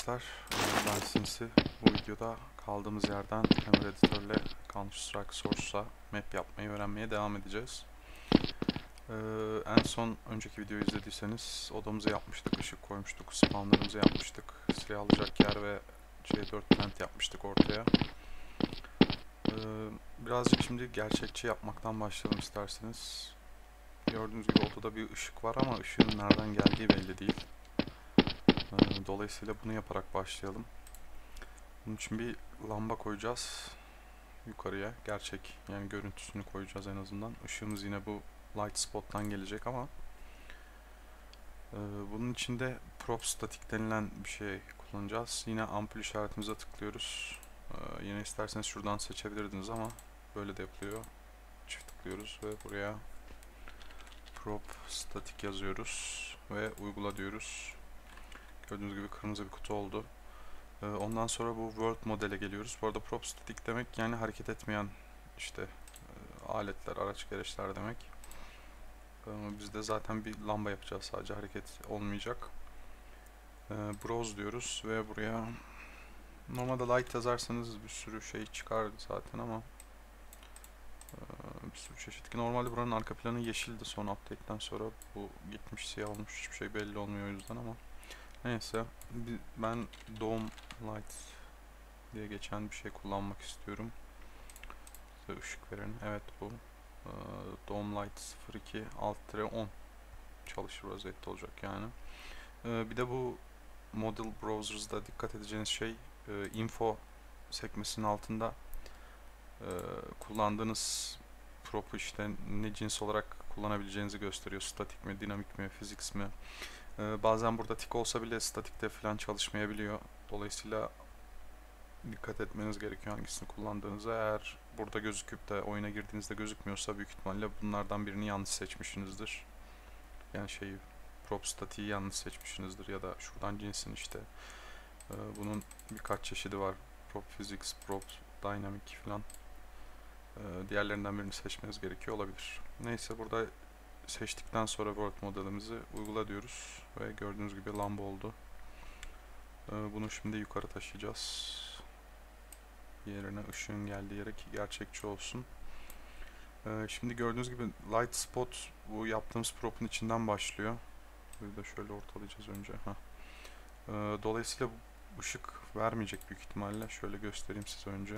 arkadaşlar, ben Sinsi. Bu videoda kaldığımız yerden Camera Editor'le Counter-Strike Source'a map yapmayı öğrenmeye devam edeceğiz. En son önceki videoyu izlediyseniz odamızı yapmıştık, ışık koymuştuk, spawnlarımızı yapmıştık, silah alacak yer ve C4 plant yapmıştık ortaya. Birazcık şimdi gerçekçi yapmaktan başlayalım isterseniz. Gördüğünüz gibi odada bir ışık var ama ışığın nereden geldiği belli değil. Dolayısıyla bunu yaparak başlayalım. Bunun için bir lamba koyacağız yukarıya. Gerçek yani görüntüsünü koyacağız en azından. Işığımız yine bu light spot'tan gelecek ama bunun için de prop static denilen bir şey kullanacağız. Yine ampul işaretimize tıklıyoruz. Yine isterseniz şuradan seçebilirdiniz ama böyle de yapılıyor. Çift tıklıyoruz ve buraya prop static yazıyoruz ve uygula diyoruz. Gördüğünüz gibi kırmızı bir kutu oldu. Ondan sonra bu world modele geliyoruz. Bu arada prop static demek yani hareket etmeyen işte aletler, araç gereçler demek. Biz de zaten bir lamba yapacağız, sadece hareket olmayacak. Browse diyoruz ve buraya normalde light yazarsanız bir sürü şey çıkardı zaten ama bir sürü çeşit. Normalde buranın arka planı yeşildi, son update'ten sonra bu gitmiş siyah olmuş, hiçbir şey belli olmuyor o yüzden ama neyse, ben Dome Light diye geçen bir şey kullanmak istiyorum. Size ışık veren. Evet, bu Dome Light 02 alt-10 çalışır vaziyette olacak yani. Bir de bu Model Browsers'da dikkat edeceğiniz şey, info sekmesinin altında kullandığınız prop'u işte ne cins olarak kullanabileceğinizi gösteriyor. Statik mi, dinamik mi, physics mi? Bazen burada tik olsa bile statikte falan çalışmayabiliyor. Dolayısıyla dikkat etmeniz gerekiyor hangisini kullandığınıza. Eğer burada gözüküp de oyuna girdiğinizde gözükmüyorsa büyük ihtimalle bunlardan birini yanlış seçmişsinizdir. Yani prop statiği yanlış seçmişsinizdir ya da şuradan cinsin işte. Bunun birkaç çeşidi var. Prop physics, prop dynamic falan. Diğerlerinden birini seçmeniz gerekiyor olabilir. Neyse, burada seçtikten sonra world modelimizi uygula diyoruz ve gördüğünüz gibi lamba oldu. Bunu şimdi yukarı taşıyacağız. Yerine, ışığın geldiği yere ki gerçekçi olsun. Şimdi gördüğünüz gibi light spot bu yaptığımız prop'un içinden başlıyor. Bunu da şöyle ortalayacağız önce. Dolayısıyla ışık vermeyecek büyük ihtimalle. Şöyle göstereyim size önce.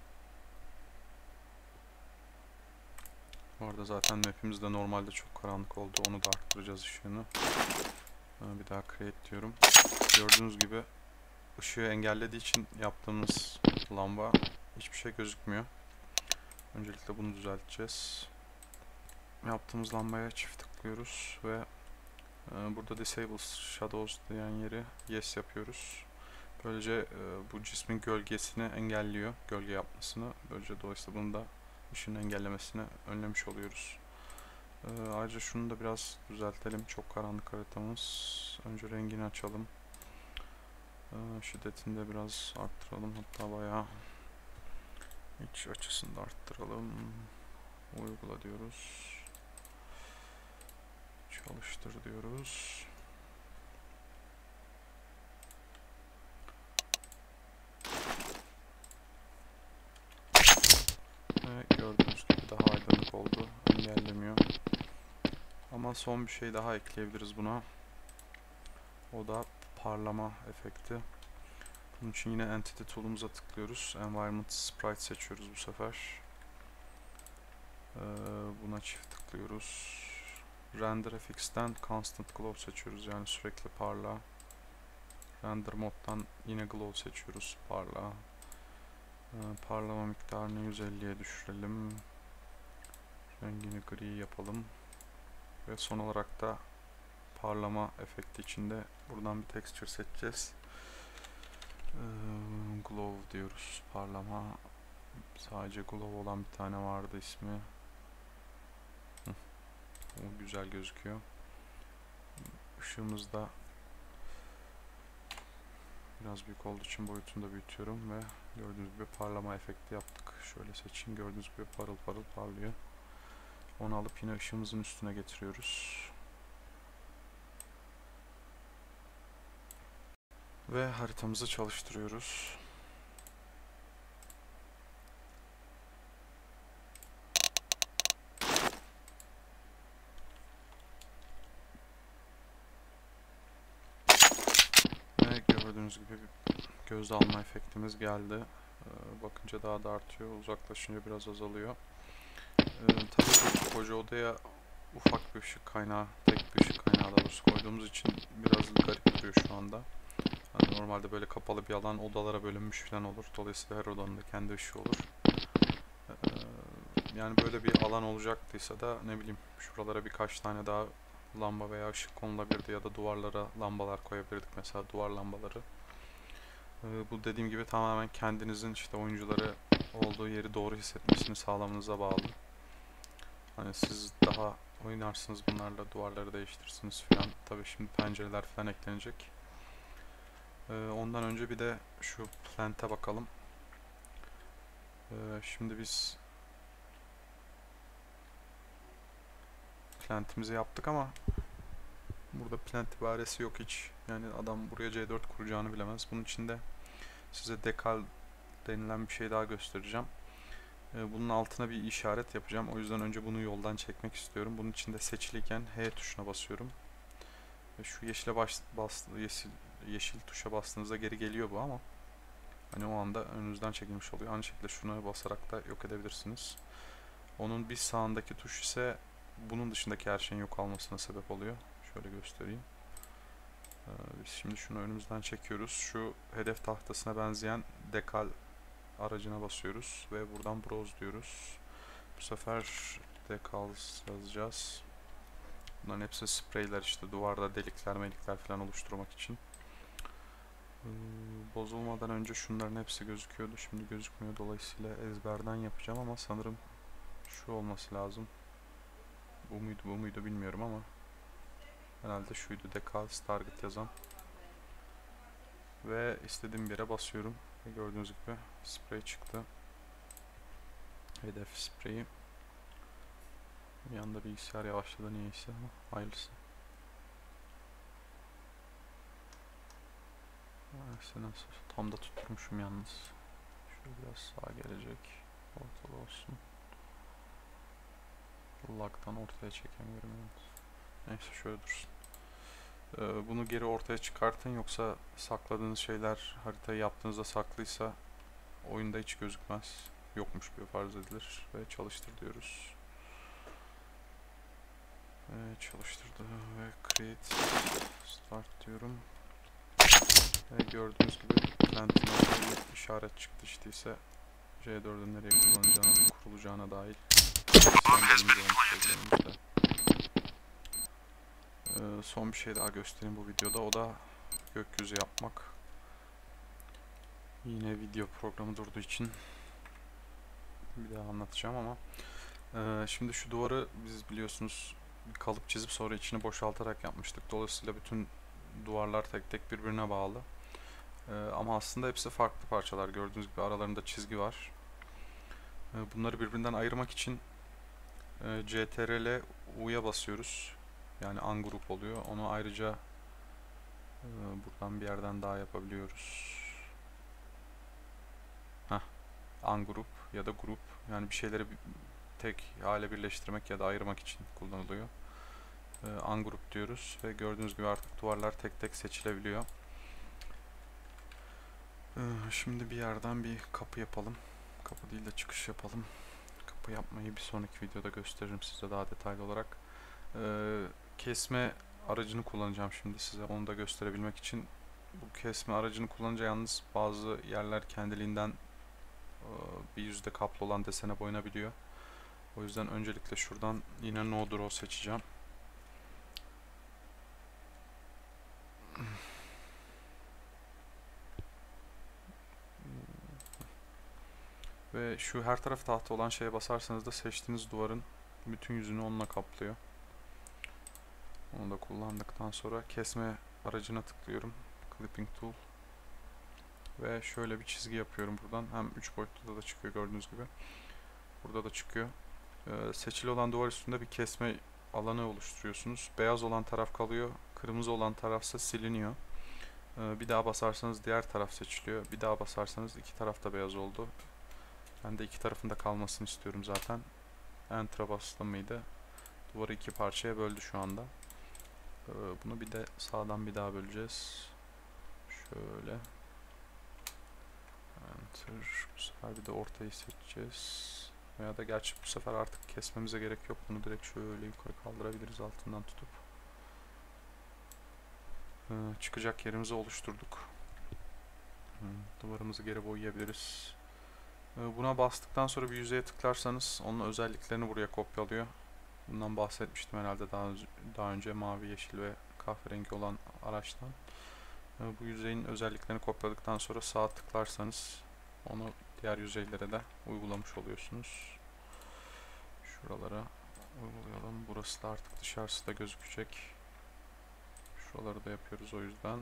Orada zaten map'imiz de normalde çok karanlık oldu. Onu da arttıracağız ışığını. Bir daha create diyorum. Gördüğünüz gibi ışığı engellediği için yaptığımız lamba hiçbir şey gözükmüyor. Öncelikle bunu düzelteceğiz. Yaptığımız lambaya çift tıklıyoruz ve burada Disable Shadows diyen yeri Yes yapıyoruz. Böylece bu cismin gölgesini engelliyor, gölge yapmasını. Böylece dolayısıyla bunu da ışığın engellemesini önlemiş oluyoruz. Ayrıca şunu da biraz düzeltelim. Çok karanlık haritamız. Önce rengini açalım. Şiddetini de biraz arttıralım. Hatta bayağı iç açısını da arttıralım. Uygula diyoruz. Çalıştır diyoruz. Ve gördüğünüz gibi daha aydınlık oldu. Engellemiyor. Ama son bir şey daha ekleyebiliriz buna. O da parlama efekti. Bunun için yine Entity Tool'umuza tıklıyoruz. Environment Sprite seçiyoruz bu sefer. Buna çift tıklıyoruz. Render FX'ten Constant Glow seçiyoruz, yani sürekli parla. Render moddan yine Glow seçiyoruz, parla. Parlama miktarını 150'ye düşürelim. Rengini gri yapalım. Ve son olarak da parlama efekti içinde buradan bir texture seçeceğiz. Glow diyoruz. Parlama. Sadece glow olan bir tane vardı ismi. O güzel gözüküyor. Işığımız da biraz büyük olduğu için boyutunu da büyütüyorum ve gördüğünüz gibi parlama efekti yaptık. Şöyle seçin. Gördüğünüz gibi parıl parıl parlıyor. Onu alıp yine ışığımızın üstüne getiriyoruz. Ve haritamızı çalıştırıyoruz. Ve gördüğünüz gibi bir göz alma efektimiz geldi. Bakınca daha da artıyor, uzaklaşınca biraz azalıyor. Tabii koca odaya ufak bir ışık kaynağı, tek bir ışık kaynağı daha doğrusu koyduğumuz için biraz garip duruyor şu anda. Yani normalde böyle kapalı bir alan odalara bölünmüş falan olur. Dolayısıyla her odanın da kendi ışığı olur. Yani böyle bir alan olacaktıysa da ne bileyim şuralara birkaç tane daha lamba veya ışık konulabilirdi ya da duvarlara lambalar koyabilirdik, mesela duvar lambaları. Bu dediğim gibi tamamen kendinizin işte oyuncuları olduğu yeri doğru hissetmesini sağlamanıza bağlı. Hani siz daha oynarsınız bunlarla, duvarları değiştirirsiniz falan. Tabii şimdi pencereler falan eklenecek. Ondan önce bir de şu plant'e bakalım. Şimdi biz plant'imizi yaptık ama burada plant ibaresi yok hiç. Yani adam buraya C4 kuracağını bilemez. Bunun için de size dekal denilen bir şey daha göstereceğim. Bunun altına bir işaret yapacağım. O yüzden önce bunu yoldan çekmek istiyorum. Bunun için de seçiliyken H tuşuna basıyorum. Ve şu yeşil tuşa bastığınızda geri geliyor bu ama hani o anda önünüzden çekilmiş oluyor. Aynı şekilde şuna basarak da yok edebilirsiniz. Onun bir sağındaki tuş ise bunun dışındaki her şeyin yok olmasına sebep oluyor. Şöyle göstereyim. Biz şimdi şunu önümüzden çekiyoruz. Şu hedef tahtasına benzeyen dekal aracına basıyoruz ve buradan browse diyoruz. Bu sefer decals yazacağız. Bunların hepsi spreyler, işte duvarda delikler melikler falan oluşturmak için. Bozulmadan önce şunların hepsi gözüküyordu. Şimdi gözükmüyor. Dolayısıyla ezberden yapacağım ama sanırım şu olması lazım. Bu muydu bilmiyorum ama herhalde şuydu. Decals target yazan. Ve istediğim bir yere basıyorum. Ve gördüğünüz gibi sprey çıktı. Hedef spreyi. Bir anda bilgisayar yavaşladı niyeyse ama hayırlısı. Nasıl? Tam da tutturmuşum yalnız. Şöyle biraz sağa gelecek. Ortada olsun. Lag'dan ortaya çekemiyorum yalnız. Neyse şöyle dursun. Bunu geri ortaya çıkartın, yoksa sakladığınız şeyler haritayı yaptığınızda saklıysa oyunda hiç gözükmez. Yokmuş gibi farz edilir ve çalıştır diyoruz. Çalıştırdı ve create start diyorum. Ve gördüğünüz gibi plant'in ortaya bir işaret çıktı, işte ise C4'ün nereye kurulacağına dair sembolümüz olmuş elimizde. Son bir şey daha göstereyim bu videoda, o da gökyüzü yapmak. Yine video programı durduğu için bir daha anlatacağım ama şimdi şu duvarı biz biliyorsunuz bir kalıp çizip sonra içini boşaltarak yapmıştık. Dolayısıyla bütün duvarlar tek tek birbirine bağlı. Ama aslında hepsi farklı parçalar. Gördüğünüz gibi aralarında çizgi var. Bunları birbirinden ayırmak için CTRL U'ya basıyoruz. Yani ungroup oluyor. Onu ayrıca buradan bir yerden daha yapabiliyoruz. Ungroup ya da group, yani bir şeyleri tek hale birleştirmek ya da ayırmak için kullanılıyor. Ungroup diyoruz ve gördüğünüz gibi artık duvarlar tek tek seçilebiliyor. Şimdi bir yerden bir kapı yapalım. Kapı değil de çıkış yapalım. Kapı yapmayı bir sonraki videoda gösteririm size daha detaylı olarak. Kesme aracını kullanacağım şimdi size, onu da gösterebilmek için. Bu kesme aracını kullanınca yalnız bazı yerler kendiliğinden bir yüzde kaplı olan desene boyanabiliyor. O yüzden öncelikle şuradan yine No Draw seçeceğim. Ve şu her taraf tahta olan şeye basarsanız da seçtiğiniz duvarın bütün yüzünü onunla kaplıyor. Onu da kullandıktan sonra kesme aracına tıklıyorum. Clipping Tool. Ve şöyle bir çizgi yapıyorum buradan. Hem 3 boyutlu da çıkıyor gördüğünüz gibi. Burada da çıkıyor. Seçili olan duvar üstünde bir kesme alanı oluşturuyorsunuz. Beyaz olan taraf kalıyor. Kırmızı olan tarafsa siliniyor. Bir daha basarsanız diğer taraf seçiliyor. Bir daha basarsanız iki tarafta beyaz oldu. Ben de iki tarafında kalmasını istiyorum zaten. Enter'a bastım mıydı? Duvarı iki parçaya böldü şu anda. Bunu bir de sağdan bir daha böleceğiz. Şöyle. Enter. Bu sefer bir de ortayı seçeceğiz. Veya da gerçi bu sefer artık kesmemize gerek yok. Bunu direkt şöyle yukarı kaldırabiliriz altından tutup. Çıkacak yerimizi oluşturduk. Duvarımızı geri boyayabiliriz. Buna bastıktan sonra bir yüzeye tıklarsanız onun özelliklerini buraya kopyalıyor. Bundan bahsetmiştim herhalde daha önce mavi, yeşil ve kahverengi olan araçtan. Bu yüzeyin özelliklerini kopyaladıktan sonra sağa tıklarsanız onu diğer yüzeylere de uygulamış oluyorsunuz. Şuralara uygulayalım. Burası da artık dışarısı da gözükecek. Şuraları da yapıyoruz o yüzden.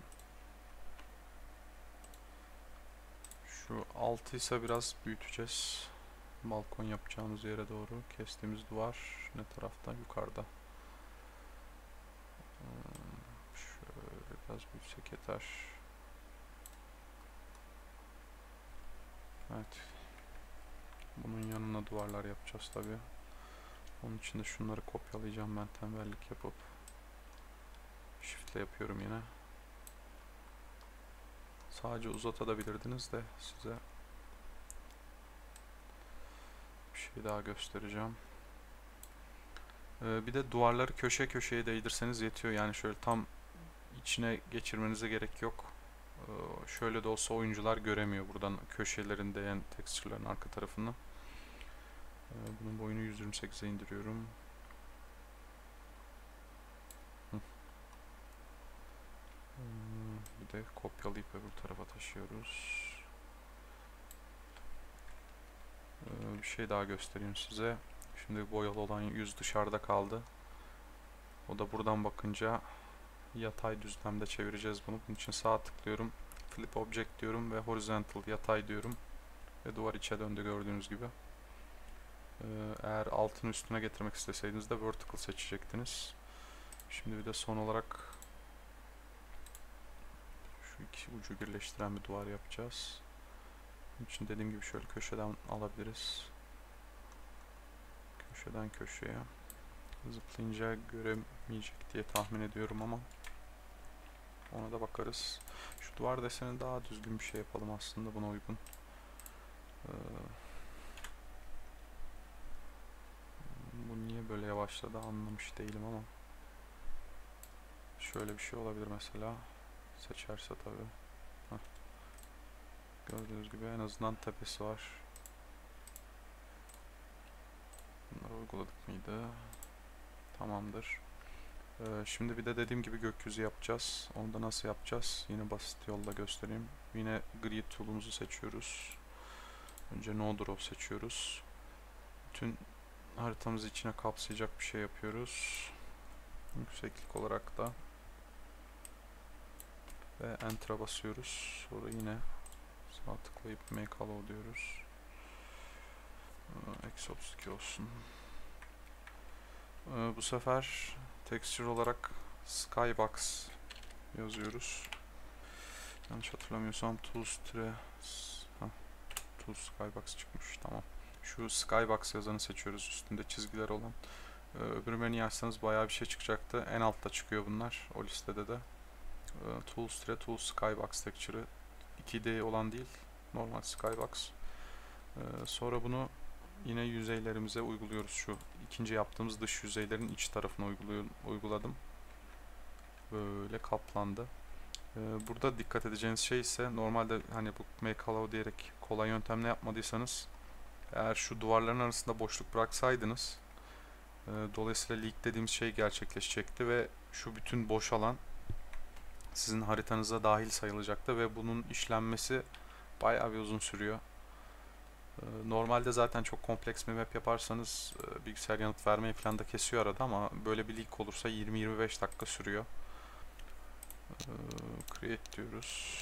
Şu altı ise biraz büyüteceğiz. Balkon yapacağımız yere doğru. Kestiğimiz duvar ne tarafta? Yukarıda. Şöyle biraz büyütsek yeter. Evet. Bunun yanına duvarlar yapacağız tabi. Onun için de şunları kopyalayacağım ben tembellik yapıp. Shift'le yapıyorum yine. Sadece uzatabilirdiniz de size bir şey daha göstereceğim. Bir de duvarları köşe köşeye değdirseniz yetiyor. Yani şöyle tam içine geçirmenize gerek yok. Şöyle de olsa oyuncular göremiyor buradan köşelerinde yani tekstürlerin arka tarafını. Bunun boyunu 128'e indiriyorum. Bir de kopyalayıp öbür tarafa taşıyoruz. Bir şey daha göstereyim size. Şimdi boyalı olan yüz dışarıda kaldı. O da buradan bakınca yatay düzlemde çevireceğiz bunu. Bunun için sağa tıklıyorum. Flip Object diyorum ve Horizontal yatay diyorum. Ve duvar içe döndü gördüğünüz gibi. Eğer altını üstüne getirmek isteseydiniz de Vertical seçecektiniz. Şimdi bir de son olarak şu iki ucu birleştiren bir duvar yapacağız. Bunun için dediğim gibi şöyle köşeden alabiliriz. Köşeden köşeye. Zıplayınca göremeyecek diye tahmin ediyorum ama ona da bakarız. Şu duvar deseni daha düzgün bir şey yapalım aslında buna uygun. Bu niye böyle yavaşladı anlamış değilim ama şöyle bir şey olabilir mesela. Seçerse tabii. Gördüğünüz gibi en azından tepesi var. Bunları uyguladık mıydı? Tamamdır. Şimdi bir de dediğim gibi gökyüzü yapacağız. Onu da nasıl yapacağız? Yine basit yolla göstereyim. Yine grid tool'umuzu seçiyoruz. Önce no draw seçiyoruz. Bütün haritamızı içine kapsayacak bir şey yapıyoruz. Yükseklik olarak da ve enter'a basıyoruz. Sonra yine sağ tıklayıp make allow diyoruz. Eksi 32 olsun. Bu sefer texture olarak skybox yazıyoruz. Yanlış hatırlamıyorsam tools skybox çıkmış. Tamam. Şu skybox yazanı seçiyoruz. Üstünde çizgiler olan. Öbür menüyü açsanız bayağı bir şey çıkacaktı. En altta çıkıyor bunlar. O listede de. Tools skybox texture'ı 2D olan değil. Normal skybox. Sonra bunu yine yüzeylerimize uyguluyoruz. Şu ikinci yaptığımız dış yüzeylerin iç tarafına uyguladım. Böyle kaplandı. Burada dikkat edeceğiniz şey ise normalde hani bu make allow diyerek kolay yöntemle yapmadıysanız eğer şu duvarların arasında boşluk bıraksaydınız dolayısıyla leak dediğimiz şey gerçekleşecekti ve şu bütün boş alan sizin haritanıza dahil sayılacaktı ve bunun işlenmesi bayağı bir uzun sürüyor. Normalde zaten çok kompleks bir map yaparsanız bilgisayar yanıt vermeyi falan da kesiyor arada ama böyle bir leak olursa 20-25 dakika sürüyor. Create diyoruz.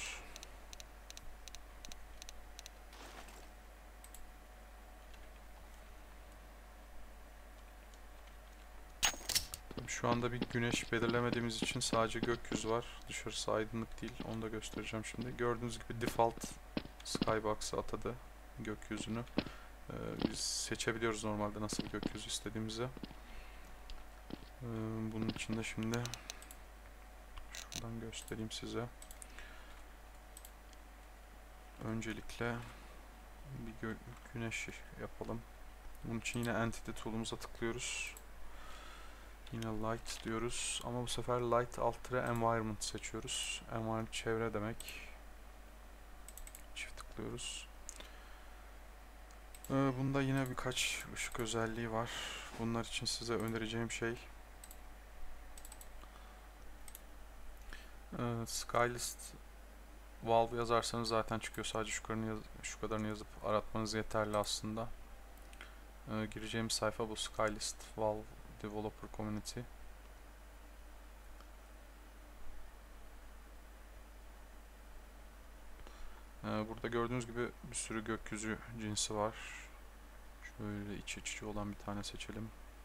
Şu anda bir güneş belirlemediğimiz için sadece gökyüzü var. Dışarısı aydınlık değil. Onu da göstereceğim şimdi. Gördüğünüz gibi default skybox'a atadı gökyüzünü. Biz seçebiliyoruz normalde nasıl bir gökyüzü istediğimizi. Bunun için de şimdi şuradan göstereyim size. Öncelikle bir güneş yapalım. Bunun için yine Entity Tool'umuza tıklıyoruz. Yine Light diyoruz ama bu sefer Light alt Environment seçiyoruz. Environment çevre demek. Çift tıklıyoruz. Bunda yine birkaç ışık özelliği var. Bunlar için size önereceğim şey Skylist Valve yazarsanız zaten çıkıyor. Sadece şu kadarını yazıp aratmanız yeterli aslında. Gireceğim sayfa bu, Skylist Valve Developer Community. Burada gördüğünüz gibi bir sürü gökyüzü cinsi var. Şöyle iç içe olan bir tane seçelim.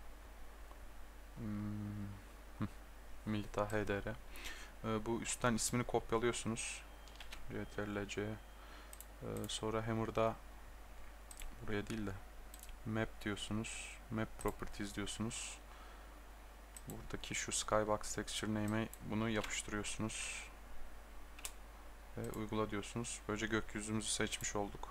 Milita HDR. Bu üstten ismini kopyalıyorsunuz. CTRL-C. Sonra Hammer'da buraya değil de Map diyorsunuz. Map Properties diyorsunuz. Buradaki şu Skybox Texture Name'e bunu yapıştırıyorsunuz. Ve uygula diyorsunuz. Böylece gökyüzümüzü seçmiş olduk.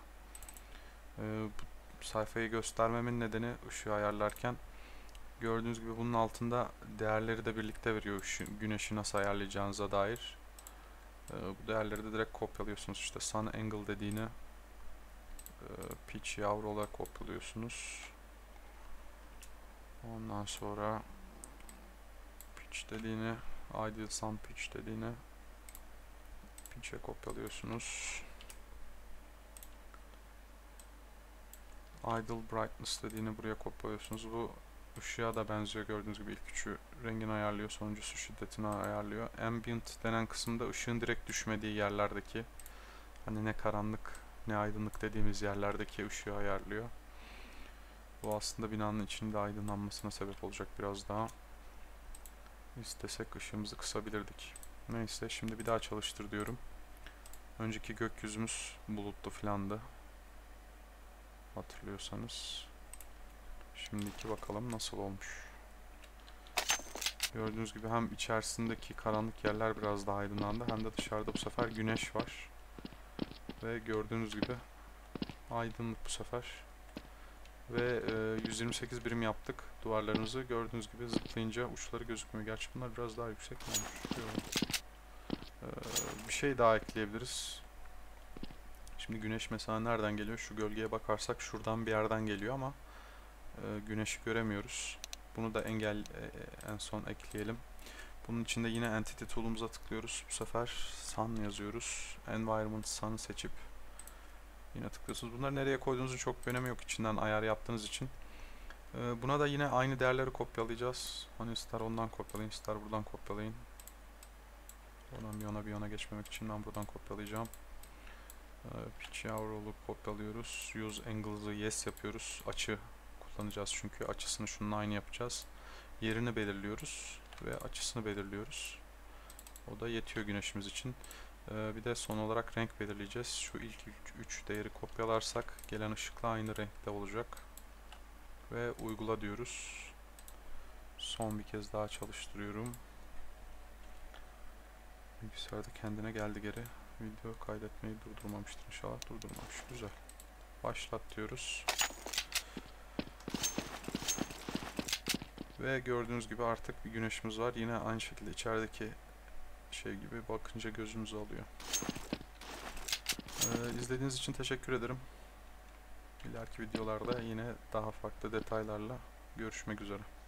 Bu sayfayı göstermemin nedeni ışığı ayarlarken gördüğünüz gibi bunun altında değerleri de birlikte veriyor. Güneşi nasıl ayarlayacağınıza dair. Bu değerleri de direkt kopyalıyorsunuz. İşte Sun Angle dediğini pitch yavru olarak kopyalıyorsunuz. Ondan sonra pitch dediğini, ideal sun pitch dediğini pitch'e kopyalıyorsunuz. Ideal brightness dediğini buraya kopyalıyorsunuz. Bu ışığa da benziyor. Gördüğünüz gibi ilk üçü rengini ayarlıyor, sonuncusu şiddetini ayarlıyor. Ambient denen kısımda ışığın direkt düşmediği yerlerdeki, hani ne karanlık ne aydınlık dediğimiz yerlerdeki ışığı ayarlıyor. Bu aslında binanın içinde aydınlanmasına sebep olacak biraz daha. İstesek ışığımızı kısabilirdik. Neyse, şimdi bir daha çalıştır diyorum. Önceki gökyüzümüz bulutlu filandı, hatırlıyorsanız. Şimdiki bakalım nasıl olmuş. Gördüğünüz gibi hem içerisindeki karanlık yerler biraz daha aydınlandı, hem de dışarıda bu sefer güneş var. Ve gördüğünüz gibi aydınlık bu sefer. Ve 128 birim yaptık duvarlarımızı. Gördüğünüz gibi zıplayınca uçları gözükmüyor. Gerçi bunlar biraz daha yüksek mi olmuş? Bir şey daha ekleyebiliriz. Şimdi güneş mesela nereden geliyor? Şu gölgeye bakarsak şuradan bir yerden geliyor ama güneşi göremiyoruz. Bunu da en son ekleyelim. Bunun için de yine Entity Tool'umuza tıklıyoruz. Bu sefer Sun yazıyoruz. Environment Sun'ı seçip yine tıklıyorsunuz. Bunları nereye koyduğunuzun çok bir önemi yok, içinden ayar yaptığınız için. Buna da yine aynı değerleri kopyalayacağız. Hani ister ondan kopyalayın, ister buradan kopyalayın. Oradan bir yana geçmemek için ben buradan kopyalayacağım. Pitch Yavrolu kopyalıyoruz. Use Angles'ı Yes yapıyoruz. Açı kullanacağız çünkü. Açısını şununla aynı yapacağız. Yerini belirliyoruz ve açısını belirliyoruz. O da yetiyor güneşimiz için. Bir de son olarak renk belirleyeceğiz. Şu ilk 3 değeri kopyalarsak gelen ışıkla aynı renkte olacak. Ve uygula diyoruz. Son bir kez daha çalıştırıyorum. Bilgisayarda kendine geldi geri. Video kaydetmeyi durdurmamıştır inşallah. Durdurmamış. Güzel. Başlat diyoruz. Ve gördüğünüz gibi artık bir güneşimiz var. Yine aynı şekilde içerideki şey gibi bakınca gözümüzü alıyor. İzlediğiniz için teşekkür ederim. İleriki videolarda yine daha farklı detaylarla görüşmek üzere.